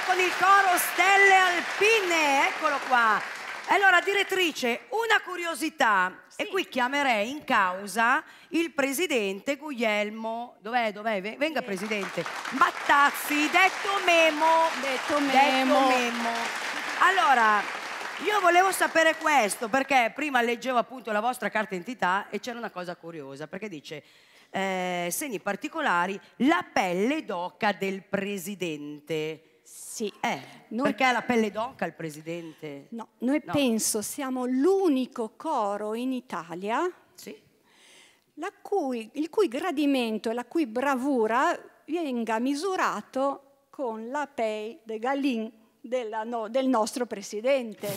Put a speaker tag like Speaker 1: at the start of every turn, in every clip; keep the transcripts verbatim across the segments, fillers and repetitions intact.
Speaker 1: con il coro Stelle Alpine, eccolo qua. Allora, direttrice, una curiosità, sì. E qui chiamerei in causa il presidente Guglielmo, dov'è, dov'è? Venga, sì. Presidente, Mattazzi, detto Memo.
Speaker 2: Detto Memo.
Speaker 1: Detto Memo. Allora, io volevo sapere questo, perché prima leggevo appunto la vostra carta d'identità e c'era una cosa curiosa, perché dice, eh, segni particolari, la pelle d'oca del presidente.
Speaker 2: Sì.
Speaker 1: Eh, noi... Perché ha la pelle d'oca il presidente?
Speaker 2: No, noi no. penso siamo l'unico coro in Italia
Speaker 1: sì.
Speaker 2: la cui, il cui gradimento e la cui bravura venga misurato con la pei de Gallin della, no, del nostro presidente.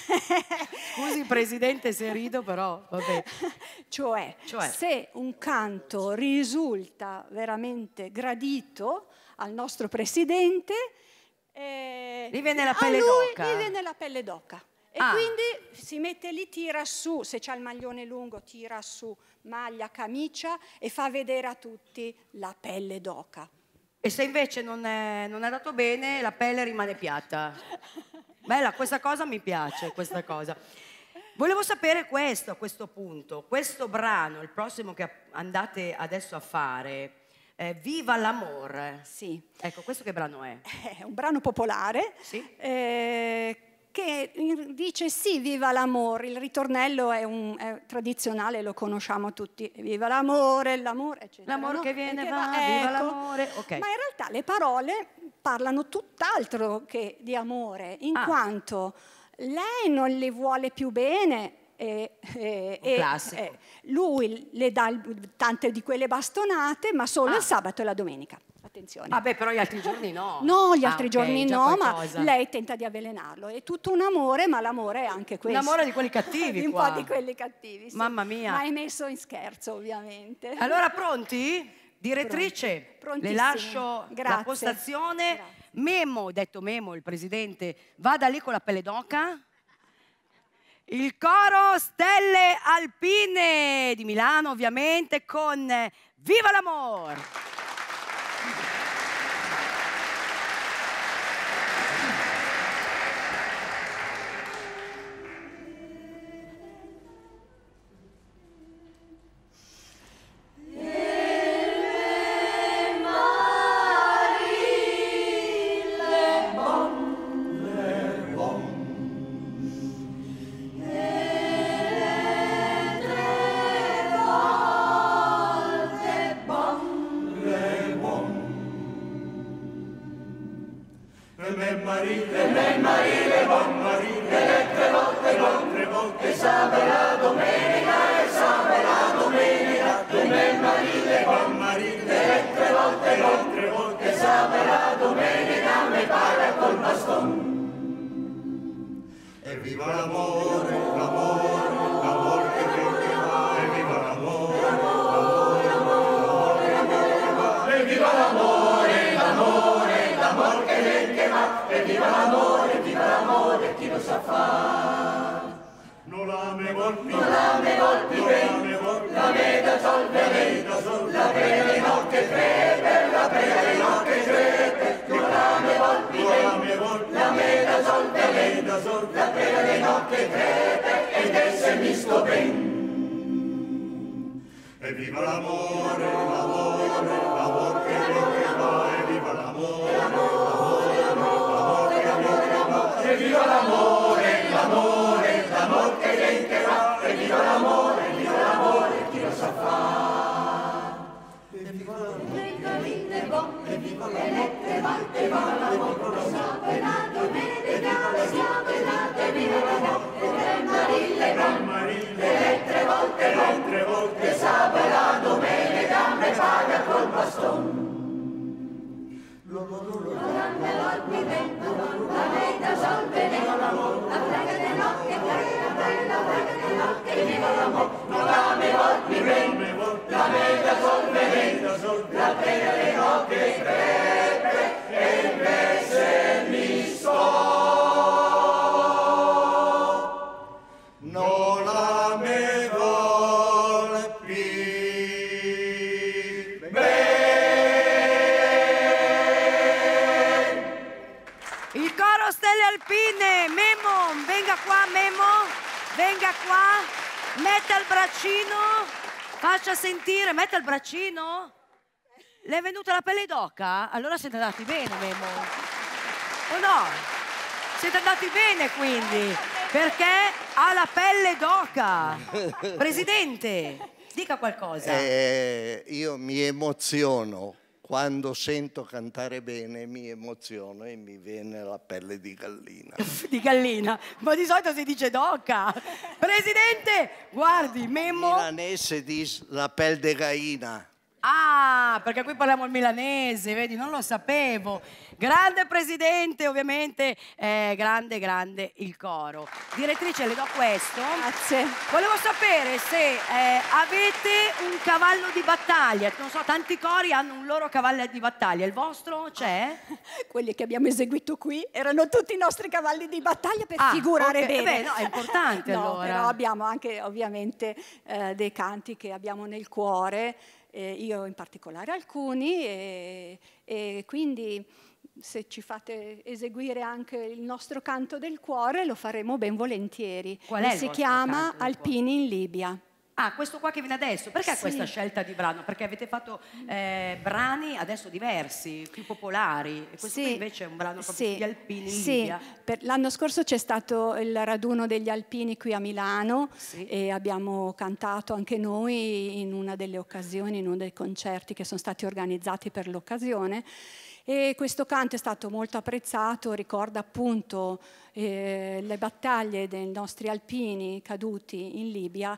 Speaker 1: Scusi presidente se rido, però vabbè.
Speaker 2: Cioè, cioè, se un canto risulta veramente gradito al nostro presidente, Eh,
Speaker 1: gli viene la pelle
Speaker 2: d'oca.
Speaker 1: Gli
Speaker 2: viene la pelle d'oca. E
Speaker 1: ah.
Speaker 2: quindi si mette lì, tira su, se c'ha il maglione lungo, tira su maglia, camicia e fa vedere a tutti la pelle d'oca.
Speaker 1: E se invece non è, non è andato bene, la pelle rimane piatta. Bella, questa cosa mi piace, questa cosa. Volevo sapere questo a questo punto. Questo brano, il prossimo che andate adesso a fare... Eh, Viva l'amore.
Speaker 2: Sì.
Speaker 1: Ecco, questo che brano è?
Speaker 2: È un brano popolare
Speaker 1: sì.
Speaker 2: eh, che dice sì, viva l'amore. Il ritornello è, un, è tradizionale, lo conosciamo tutti. Viva l'amore, l'amore, eccetera.
Speaker 1: L'amore no? che viene,
Speaker 2: che
Speaker 1: va,
Speaker 2: va,
Speaker 1: viva
Speaker 2: ecco.
Speaker 1: l'amore. Okay.
Speaker 2: Ma in realtà le parole parlano tutt'altro che di amore, in ah. quanto lei non le vuole più bene. E, e, e, e lui le dà tante di quelle bastonate, ma solo ah. il sabato e la domenica. Attenzione.
Speaker 1: Ah beh, però gli altri giorni no.
Speaker 2: No, gli altri
Speaker 1: ah,
Speaker 2: giorni
Speaker 1: okay,
Speaker 2: no, ma lei tenta di avvelenarlo. È tutto un amore, ma l'amore è anche questo.
Speaker 1: Un amore di quelli cattivi
Speaker 2: Un
Speaker 1: qua.
Speaker 2: po' di quelli cattivi, sì.
Speaker 1: Mamma mia.
Speaker 2: Ma è messo in scherzo, ovviamente.
Speaker 1: Allora, pronti? Direttrice,
Speaker 2: Pronti.
Speaker 1: le lascio
Speaker 2: Grazie.
Speaker 1: la postazione.
Speaker 2: Grazie.
Speaker 1: Memo, detto Memo, il presidente, vada lì con la pelle d'oca. Il coro Stelle Alpine di Milano, ovviamente, con Viva l'amore! Alpine, Memo, venga qua Memo, venga qua, metta il braccino, faccia sentire, metta il braccino. Le è venuta la pelle d'oca? Allora siete andati bene, Memo. O no? Siete andati bene quindi, perché ha la pelle d'oca. Presidente, dica qualcosa.
Speaker 3: Eh, io mi emoziono. Quando sento cantare bene mi emoziono e mi viene la pelle di gallina.
Speaker 1: Di gallina? Ma di solito si dice d'oca. Presidente, guardi, Memo...
Speaker 3: Il milanese dice la pelle di gallina.
Speaker 1: Ah, perché qui parliamo il milanese, vedi, non lo sapevo. Grande presidente, ovviamente, eh, grande, grande il coro. Direttrice, le do questo.
Speaker 2: Grazie.
Speaker 1: Volevo sapere se eh, avete un cavallo di battaglia. Non so, tanti cori hanno un loro cavallo di battaglia. Il vostro c'è?
Speaker 2: Quelli che abbiamo eseguito qui erano tutti i nostri cavalli di battaglia per
Speaker 1: ah,
Speaker 2: figurare
Speaker 1: okay.
Speaker 2: bene.
Speaker 1: Eh beh, no, è importante
Speaker 2: no,
Speaker 1: allora.
Speaker 2: Però abbiamo anche ovviamente eh, dei canti che abbiamo nel cuore. Eh, io in particolare alcuni, e, e quindi se ci fate eseguire anche il nostro canto del cuore lo faremo ben volentieri.
Speaker 1: Qual è il
Speaker 2: si
Speaker 1: vostro
Speaker 2: chiama
Speaker 1: canto
Speaker 2: Alpini in Libia.
Speaker 1: Ah, questo qua che viene adesso, perché
Speaker 2: sì.
Speaker 1: questa scelta di brano? Perché avete fatto eh, brani adesso diversi, più popolari, e questo
Speaker 2: sì.
Speaker 1: qui invece è un brano proprio
Speaker 2: sì.
Speaker 1: sugli alpini in
Speaker 2: sì.
Speaker 1: Libia.
Speaker 2: L'anno scorso c'è stato il raduno degli alpini qui a Milano
Speaker 1: sì.
Speaker 2: e abbiamo cantato anche noi in una delle occasioni, in uno dei concerti che sono stati organizzati per l'occasione. E questo canto è stato molto apprezzato, ricorda appunto eh, le battaglie dei nostri alpini caduti in Libia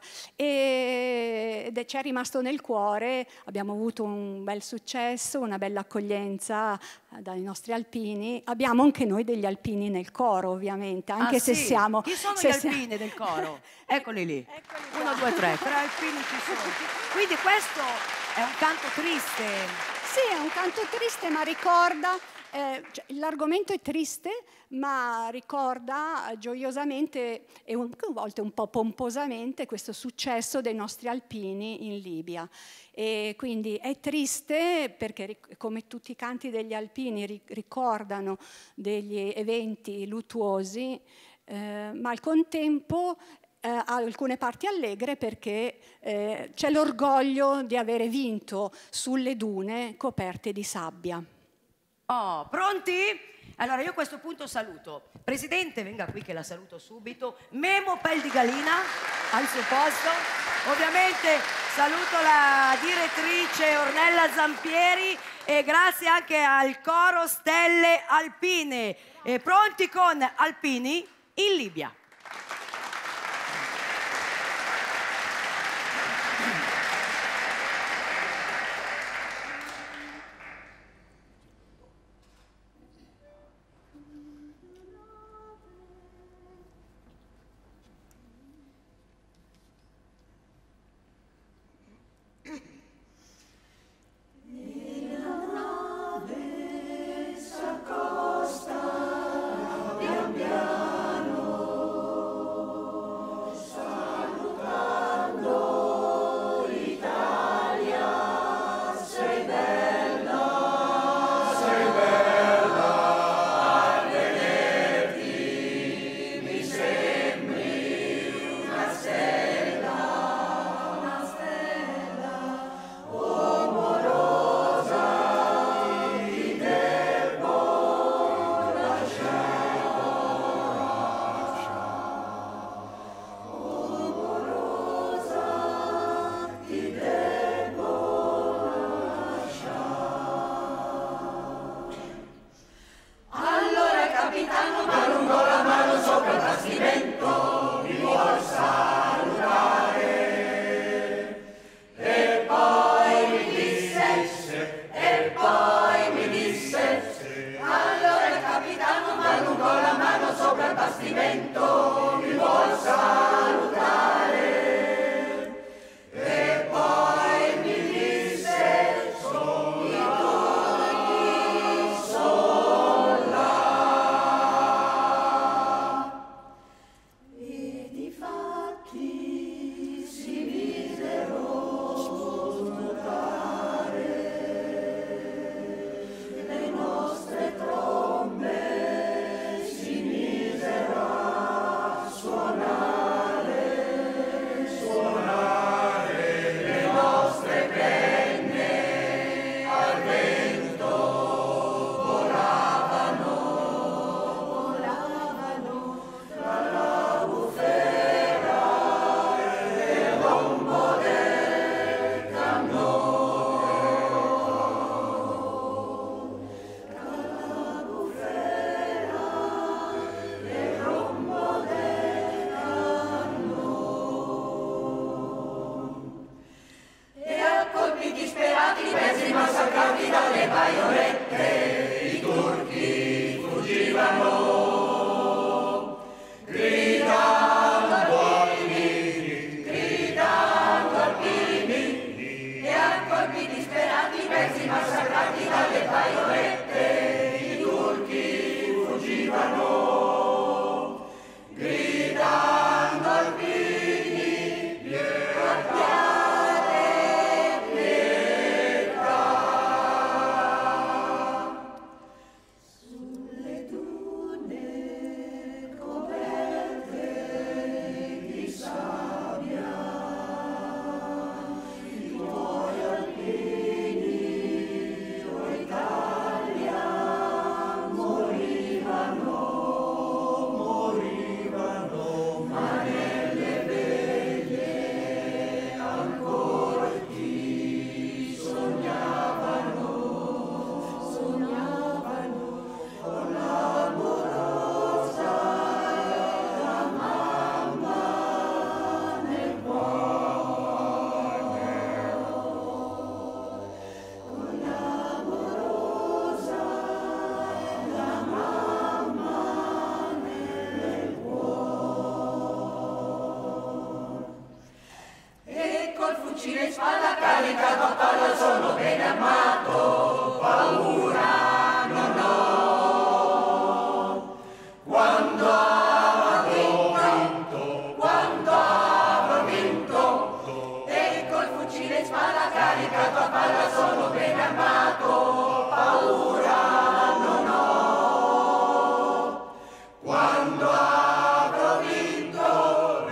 Speaker 2: e, ed ci è rimasto nel cuore. Abbiamo avuto un bel successo, una bella accoglienza dai nostri alpini. Abbiamo anche noi degli alpini nel coro, ovviamente, anche
Speaker 1: ah,
Speaker 2: se
Speaker 1: sì?
Speaker 2: siamo...
Speaker 1: Chi sono
Speaker 2: se
Speaker 1: gli
Speaker 2: siamo...
Speaker 1: alpini del coro? Eccoli lì.
Speaker 2: Eccoli
Speaker 1: Uno, due, tre. Tre alpini ci sono. Quindi questo è un canto triste.
Speaker 2: Sì, è un canto triste, ma ricorda, eh, cioè, l'argomento è triste, ma ricorda gioiosamente e un, a volte un po' pomposamente questo successo dei nostri alpini in Libia. E quindi è triste perché, come tutti i canti degli alpini, ricordano degli eventi luttuosi, eh, ma al contempo Eh, ha alcune parti allegre perché eh, c'è l'orgoglio di avere vinto sulle dune coperte di sabbia.
Speaker 1: Oh, pronti? Allora io a questo punto saluto. Presidente, venga qui che la saluto subito. Memo Pel di Gallina al suo posto. Ovviamente saluto la direttrice Ornella Zampieri e grazie anche al coro Stelle Alpine. E pronti con Alpini in Libia.
Speaker 4: Pian piano fucile in spalla caricato a palla, sono bene armato, paura non ho. Quando avrò vinto, quando avrò vinto, e col fucile in spalla caricato a palla, sono bene armato, paura non ho. Quando avrò vinto,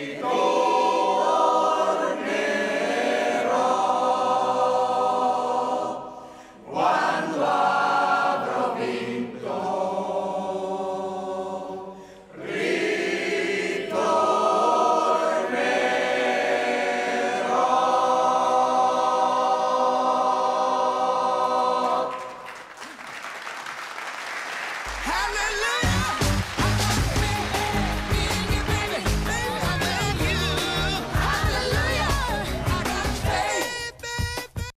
Speaker 4: ritornerò. Quando avrò vinto, ritornerò. Hallelujah!